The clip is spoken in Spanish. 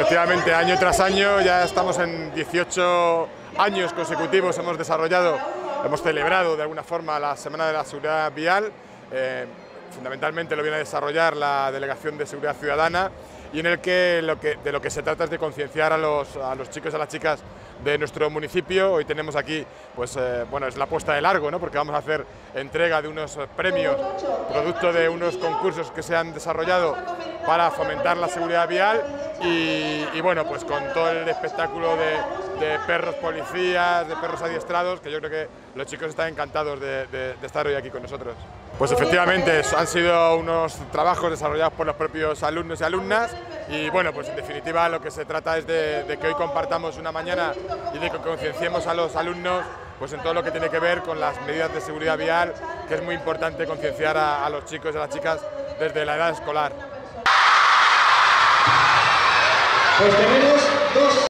efectivamente, año tras año, ya estamos en 18 años consecutivos, hemos celebrado de alguna forma la Semana de la Seguridad Vial. Fundamentalmente lo viene a desarrollar la Delegación de Seguridad Ciudadana, y en el que de lo que se trata es de concienciar a los chicos y a las chicas de nuestro municipio. Hoy tenemos aquí, pues bueno, es la puesta de largo, ¿no? Porque vamos a hacer entrega de unos premios, producto de unos concursos que se han desarrollado para fomentar la seguridad vial, y bueno, pues con todo el espectáculo de perros policías, de perros adiestrados, que yo creo que los chicos están encantados de estar hoy aquí con nosotros. Pues efectivamente han sido unos trabajos desarrollados por los propios alumnos y alumnas, y bueno, pues en definitiva lo que se trata es de que hoy compartamos una mañana y de que concienciemos a los alumnos pues en todo lo que tiene que ver con las medidas de seguridad vial, que es muy importante concienciar a los chicos y a las chicas desde la edad escolar. Pues tenemos dos